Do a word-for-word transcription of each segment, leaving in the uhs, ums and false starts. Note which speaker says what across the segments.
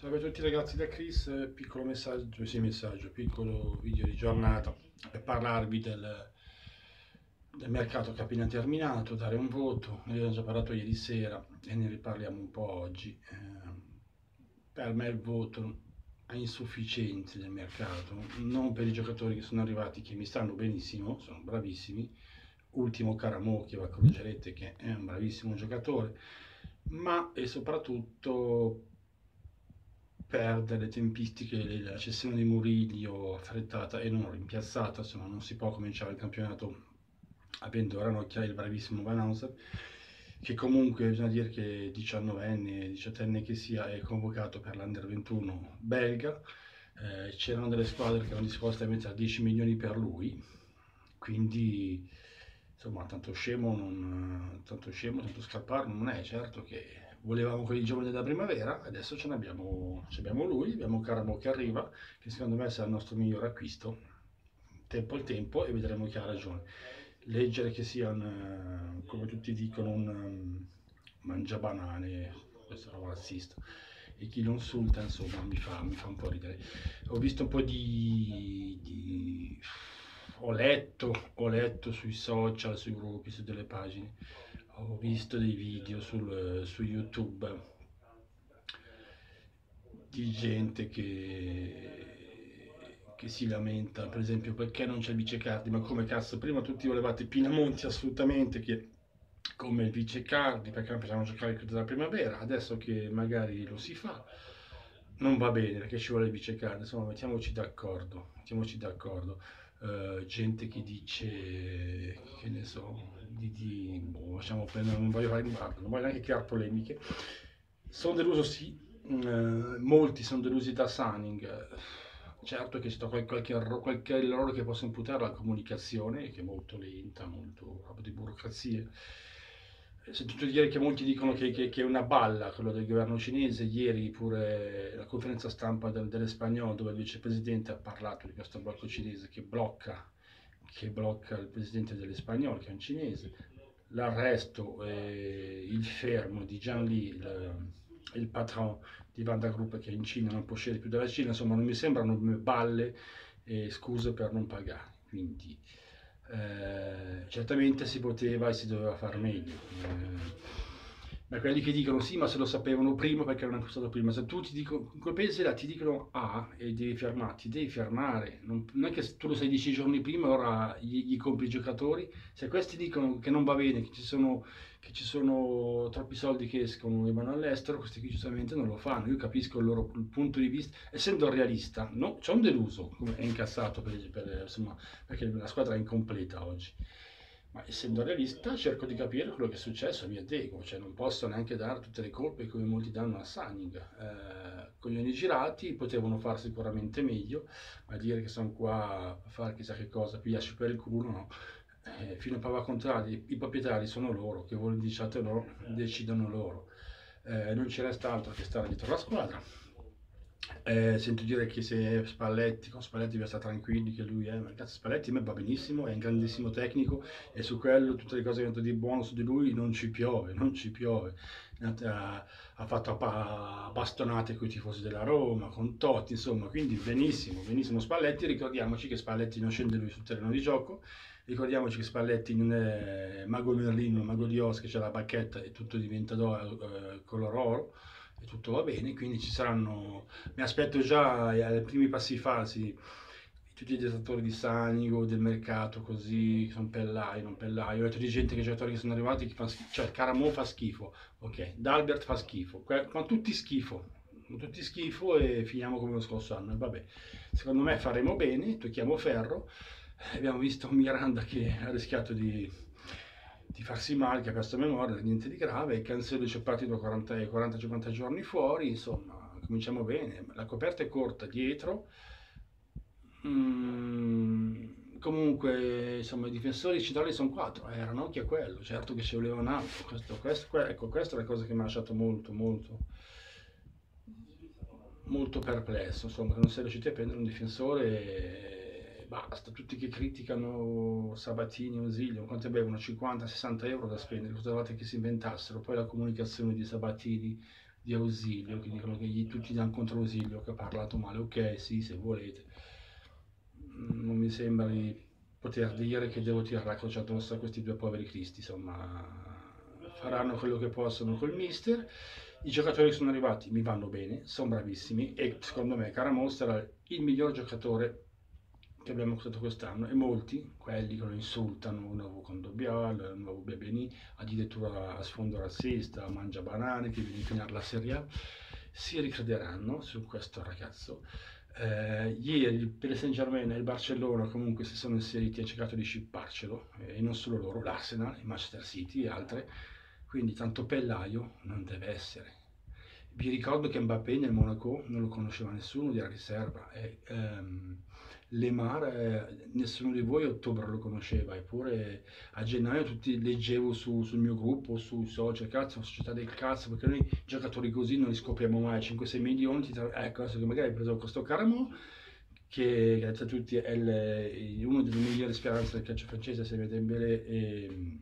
Speaker 1: Salve a tutti ragazzi da Chris, eh, piccolo messaggio, sì messaggio, piccolo video di giornata per parlarvi del, del mercato che è appena terminato, dare un voto. Ne abbiamo già parlato ieri sera e ne riparliamo un po' oggi. Eh, per me il voto è insufficiente del mercato, non per i giocatori che sono arrivati, che mi stanno benissimo, sono bravissimi. Ultimo Caramocchia, va con Gerette, che è un bravissimo giocatore, ma e soprattutto per delle tempistiche, la cessione di Murillo affrettata e non rimpiazzata, insomma non si può cominciare il campionato avendo Ranocchia e il bravissimo Van Aanholt, che comunque bisogna dire che diciannovenne, diciottenne che sia, è convocato per l'Under ventuno belga. Eh, c'erano delle squadre che erano disposte a mettere dieci milioni per lui, quindi insomma tanto scemo, non, tanto scemo, tanto scappare non è. Certo che volevamo quelli giovani della primavera, adesso ce n'abbiamo, ce abbiamo lui, abbiamo Caramo che arriva, che secondo me sarà il nostro miglior acquisto, tempo al tempo, e vedremo chi ha ragione. Leggere che sia un, eh, come tutti dicono, un um, mangiabanane, questo è un razzista, e chi lo insulta insomma mi fa, mi fa un po' ridere. Ho visto un po' di, di... Ho letto, ho letto sui social, sui gruppi, su delle pagine, ho visto dei video sul, su YouTube di gente che, che si lamenta, per esempio, perché non c'è il vicecardi, ma come cazzo, prima tutti volevate Pinamonti assolutamente, che come il vicecardi, perché non facciamo giocare il della primavera, adesso che magari lo si fa, non va bene perché ci vuole il vicecardi, insomma mettiamoci d'accordo, mettiamoci d'accordo. Uh, gente che dice, che ne so, di, di boh, lasciamo prendere, non voglio fare, non voglio neanche creare polemiche. Sono deluso, sì, uh, molti sono delusi da Sunning. Certo che c'è stato qualche, qualche, erro, qualche errore che posso imputare alla comunicazione, che è molto lenta, molto proprio di burocrazia. Sentito dire che molti dicono che, che, che, è una balla quello del governo cinese. Ieri pure la conferenza stampa del, dell'Espagnol, dove il vicepresidente ha parlato di questo blocco cinese che blocca, che blocca il presidente dell'Espagnol, che è un cinese. L'arresto e il fermo di Jiang Li, il, il patron di Vanda Group, che in Cina non può uscire più dalla Cina. Insomma, non mi sembrano balle e scuse per non pagare. Quindi eh, certamente si poteva e si doveva far meglio. Eh, ma quelli che dicono sì, ma se lo sapevano prima perché non hanno acquistato prima, se tu ti dicono, in quel paese là ti dicono A e devi fermarti, devi fermare, non, non è che tu lo sai dieci giorni prima e ora gli, gli compri i giocatori. Se questi dicono che non va bene, che ci sono, che ci sono troppi soldi che escono e vanno all'estero, questi qui giustamente non lo fanno. Io capisco il loro il punto di vista, essendo realista, no? C'è un deluso, come è incassato per, per, insomma, perché la squadra è incompleta oggi. Ma essendo realista cerco di capire quello che è successo e mi adeguo, cioè non posso neanche dare tutte le colpe come molti danno a Sanning. Eh, con gli anni girati potevano fare sicuramente meglio, ma dire che sono qua a fare chissà che cosa, pigliarci per il culo, no. Eh, fino a prova contraria, i proprietari sono loro, che voi diciate loro, decidono loro. Eh, non ci resta altro che stare dietro la squadra. Eh, sento dire che se Spalletti, con Spalletti deve stare tranquilli, che lui è, ma cazzo, Spalletti a me va benissimo, è un grandissimo tecnico e su quello tutte le cose che ho detto di buono su di lui non ci piove, non ci piove. Ha, ha fatto a bastonate con i tifosi della Roma, con Totti, insomma, quindi benissimo, benissimo Spalletti. Ricordiamoci che Spalletti non scende lui sul terreno di gioco, ricordiamoci che Spalletti non è Mago Merlino, Mago di Oz che c'è la bacchetta e tutto diventa do, eh, color oro e tutto va bene, quindi ci saranno, mi aspetto già ai primi passi falsi, tutti i detrattori di Sanigo, del mercato, così, sono pellai, non pellai. Ho detto di gente, che giocatori che sono arrivati, che fa schifo, cioè Caramo fa schifo, ok, Dalbert fa schifo, ma tutti schifo, tutti schifo e finiamo come lo scorso anno, e vabbè. Secondo me faremo bene, tocchiamo ferro. Abbiamo visto Miranda che ha rischiato di, di farsi male, che ha perso memoria, niente di grave, e Cancelo ci è partito quaranta cinquanta giorni fuori, insomma, cominciamo bene, la coperta è corta dietro. Mm, comunque, insomma, i difensori centrali sono quattro, eh, Ranocchia è quello, certo che ci voleva un altro, questo, questo, ecco, questa è la cosa che mi ha lasciato molto, molto, molto perplesso, insomma, che non si è riusciti a prendere un difensore e basta. Tutti che criticano Sabatini o Zilio, quanto avevano cinquanta sessanta euro da spendere, cosa volevate che si inventassero? Poi la comunicazione di Sabatini di Ausilio, che dicono che gli, tutti danno contro Ausilio, che ha parlato male. Ok, sì, se volete. Non mi sembra di poter dire che devo tirare la croce addosso a questi due poveri cristi, insomma, faranno quello che possono col mister. I giocatori che sono arrivati mi vanno bene, sono bravissimi e secondo me Caramò sarà il miglior giocatore che abbiamo acquistato quest'anno, e molti, quelli che lo insultano, un nuovo Condobial, un nuovo Bebeni, addirittura a sfondo razzista, mangia banane, che viene finire la Serie A, si ricrederanno su questo ragazzo. Eh, ieri il Paris Saint-Germain e il Barcellona comunque si sono inseriti e hanno cercato di scipparcelo, eh, e non solo loro, l'Arsenal, il Manchester City e altre, quindi tanto pellaio non deve essere. Vi ricordo che Mbappé nel Monaco non lo conosceva nessuno, era riserva, e ehm, Lemar, eh, nessuno di voi a ottobre lo conosceva, eppure a gennaio tutti leggevo su, sul mio gruppo, sui social, cazzo, società del cazzo, perché noi giocatori così non li scopriamo mai, cinque sei milioni, ti tra- ecco, adesso che magari hai preso questo Caramò, che grazie a tutti è il- uno delle migliori speranze del calcio francese, se vede bene, e,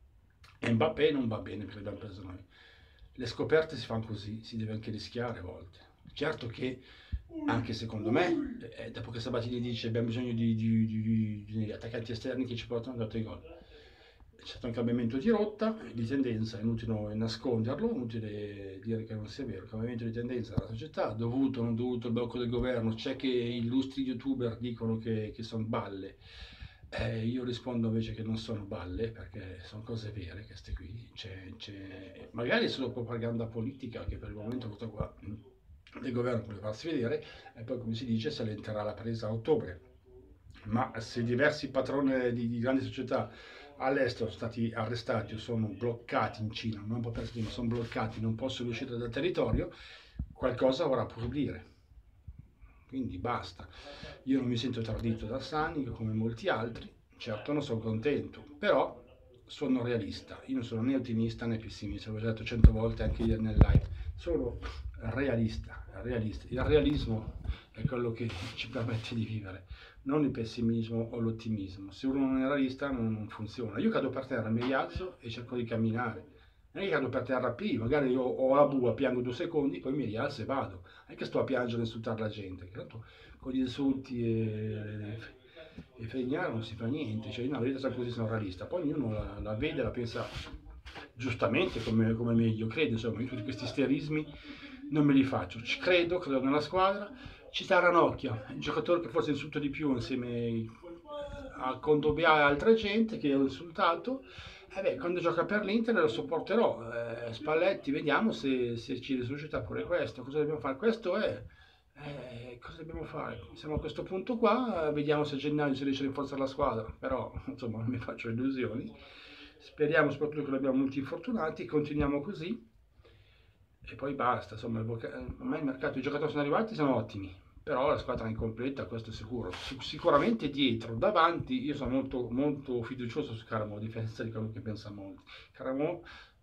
Speaker 1: e Mbappé non va bene perché l'abbiamo preso noi. Le scoperte si fanno così, si deve anche rischiare a volte. Certo che anche secondo me, eh, dopo che Sabatini dice abbiamo bisogno di, di- di- di attaccanti esterni che ci portano a dare i gol, c'è stato un cambiamento di rotta, di tendenza, è inutile nasconderlo, è inutile dire che non sia vero, il cambiamento di tendenza della società, dovuto o non dovuto al blocco del governo, c'è che illustri youtuber dicono che, che sono balle. Eh, io rispondo invece che non sono balle, perché sono cose vere queste qui. C'è, c'è- magari è solo propaganda politica, che per il momento questo qua del governo vuole farsi vedere, e poi come si dice si allenterà la presa a ottobre. Ma se diversi patroni di, di grandi società all'estero sono stati arrestati o sono bloccati in Cina, non per ma sono bloccati, non possono uscire dal territorio, qualcosa avrà pur dire. Quindi basta. Io non mi sento tradito da Sanic come molti altri, certo non sono contento, però sono realista. Io non sono né ottimista né pessimista, l'ho già detto cento volte anche ieri nel live. Sono realista, realista. Il realismo è quello che ci permette di vivere, non il pessimismo o l'ottimismo. Se uno non è realista non funziona. Io cado per terra, mi rialzo e cerco di camminare. Non è che cado per terra prima, magari io ho la bua, piango due secondi, poi mi rialzo e vado. Non è che sto a piangere e insultare la gente, che tanto con gli insulti e, e fregnare non si fa niente. Cioè, io una verità così sono realista, poi ognuno la, la vede, la pensa giustamente come, come meglio crede. Insomma, io tutti questi isterismi non me li faccio. Ci credo, credo nella squadra. Ci sta Ranocchia, il giocatore che forse insulto di più insieme a Condobia e altra gente che ho insultato. Eh beh, quando gioca per l'Inter lo sopporterò. Eh, Spalletti, vediamo se, se ci risuscita pure questo. Cosa dobbiamo fare? Questo è. Eh, cosa dobbiamo fare? Siamo a questo punto qua, vediamo se a gennaio si riesce a rinforzare la squadra, però insomma non mi faccio illusioni. Speriamo soprattutto che non abbiamo molti infortunati, continuiamo così e poi basta. Insomma, a me il mercato, i giocatori sono arrivati, sono ottimi, però la squadra è incompleta, questo è sicuro. Sicuramente dietro, davanti, io sono molto, molto fiducioso su Caramò, a differenza di quello che pensa molti. Caramò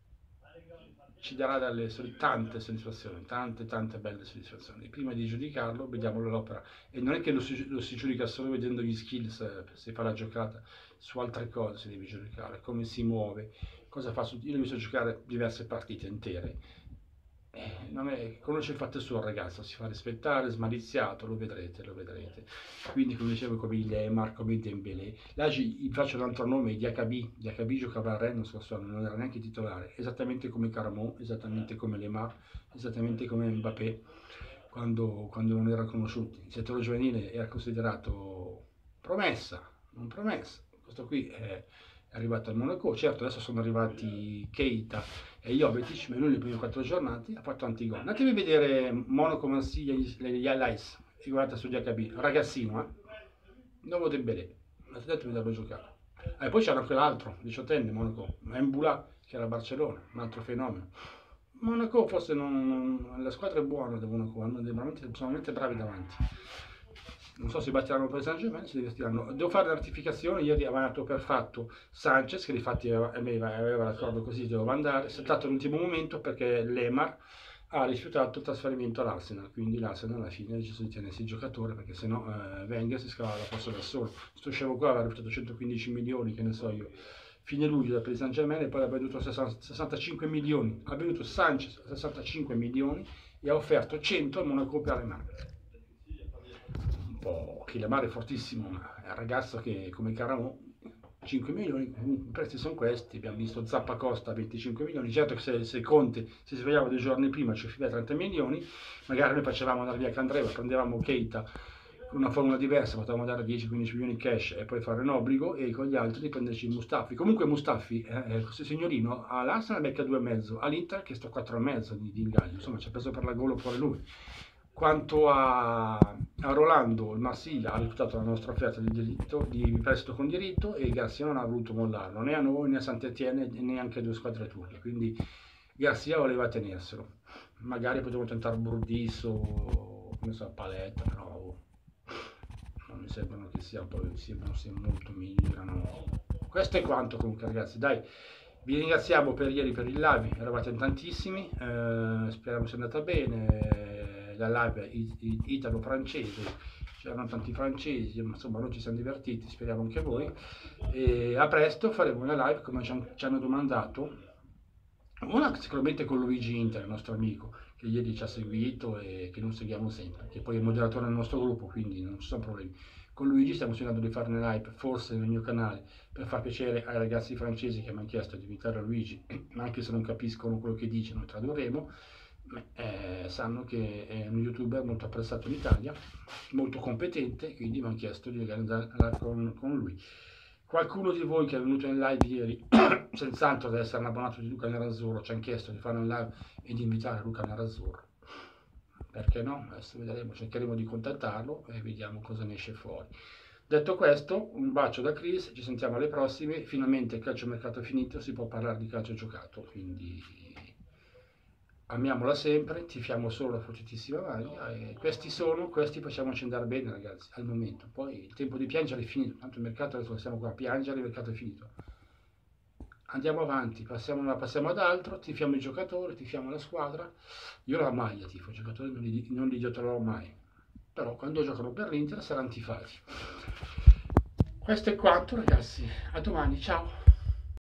Speaker 1: ci darà delle tante soddisfazioni, tante tante belle soddisfazioni. Prima di giudicarlo, vediamo l'opera. E non è che lo si, lo si giudica solo vedendo gli skills, eh, se fa la giocata, su altre cose si deve giudicare, come si muove, cosa fa. Su, io l'ho visto giocare diverse partite intere. Eh, non è, conosce il fatto suo, ragazzo, si fa rispettare, smaliziato, lo vedrete, lo vedrete. Quindi, come dicevo, come il Lemar, come il Dembélé. Là gli faccio un altro nome, Diacabi. Diacabi giocava a Rennes, non so, non era neanche titolare, esattamente come Caramò, esattamente come Lemar, esattamente come Mbappé, quando, quando non era conosciuto. Il settore giovanile era considerato promessa, non promessa. Questo qui è arrivato al Monaco, certo adesso sono arrivati Keita e Jovetic, ma lui le prime quattro giornate ha fatto tanti gol. Andatevi a vedere Monaco Marsiglia, gli highlights, e guardate su D H B, ragazzino, eh? Nuovo Dembélé, andate a vederlo giocare. E poi c'era anche l'altro, diciottenne, Monaco, Mbula, che era a Barcellona, un altro fenomeno. Monaco forse non, non, la squadra è buona del Monaco, hanno veramente, sono veramente bravi davanti. Non so se batteranno per San Germain, si divertiranno. Devo fare la ratificazione, ieri aveva dato per fatto Sanchez, che infatti aveva, aveva l'accordo così, doveva andare, è saltato all'ultimo momento perché Lemar ha rifiutato il trasferimento all'Arsenal, quindi l'Arsenal alla fine ha deciso di tenersi il giocatore, perché sennò eh, Wenger si scavava la posta da solo. Sto scemo qua aveva rifiutato centoquindici milioni, che ne so io, fine luglio da Paris Saint-Germain, e poi ha venduto sessantacinque milioni, ha venduto Sanchez sessantacinque milioni e ha offerto cento al Monaco per Lemar. Un po' che Lemar è fortissimo, ma è un ragazzo che come Caramò, cinque milioni, i prezzi sono questi. Abbiamo visto Zappacosta venticinque milioni, certo che se, se Conte si svegliava due giorni prima ci offriva trenta milioni, magari noi facevamo andare via Candreva, prendevamo Keita con una formula diversa, potevamo dare dieci quindici milioni cash e poi fare un obbligo, e con gli altri prenderci Mustafi. Comunque Mustafi, eh, questo signorino, all'Arsenal becca due e mezzo, all'Inter che sto quattro e mezzo di, di ingaggio, insomma ci ha preso per la gola pure lui. Quanto a, a Rolando, il Marsiglia ha rifiutato la nostra offerta di, diritto, di prestito con diritto, e Garcia non ha voluto mollarlo, né a noi né a Saint-Etienne né neanche a due squadre turche, quindi Garcia voleva tenerselo. Magari potevo tentare Burdisso, come so, Paletta, però non mi sembrano che sia, poi sembrano sia molto migliorano. Questo è quanto comunque, ragazzi, dai, vi ringraziamo per ieri per il live, eravate in tantissimi, eh, speriamo sia andata bene. La live italo-francese, c'erano tanti francesi, insomma noi ci siamo divertiti, speriamo anche voi, e a presto faremo una live come ci hanno domandato, una sicuramente con Luigi Inter, il nostro amico, che ieri ci ha seguito e che non seguiamo sempre, che poi è moderatore del nostro gruppo, quindi non ci sono problemi. Con Luigi stiamo cercando di fare una live, forse nel mio canale, per far piacere ai ragazzi francesi che mi hanno chiesto di invitare Luigi, anche se non capiscono quello che dice, noi tradurremo. Eh, sanno che è un youtuber molto apprezzato in Italia, molto competente, quindi mi hanno chiesto di organizzare con, con lui. Qualcuno di voi che è venuto in live ieri, senz'altro deve essere un abbonato di Luca Nerazzurro, ci hanno chiesto di fare un live e di invitare Luca Nerazzurro. Perché no? Adesso vedremo, cercheremo di contattarlo e vediamo cosa ne esce fuori. Detto questo, un bacio da Chris, ci sentiamo alle prossime. Finalmente il calciomercato è finito, si può parlare di calcio giocato, quindi amiamola sempre, tifiamo solo la fortissima maglia, e questi sono, questi facciamoci andare bene, ragazzi, al momento. Poi il tempo di piangere è finito, tanto il mercato, adesso stiamo qua a piangere, il mercato è finito. Andiamo avanti, passiamo, passiamo ad altro, tifiamo i giocatori, tifiamo la squadra. Io la maglia tifo, i giocatori non li, non li giocherò mai, però quando giocano per l'Inter saranno tifati. Questo è quanto, ragazzi, a domani, ciao!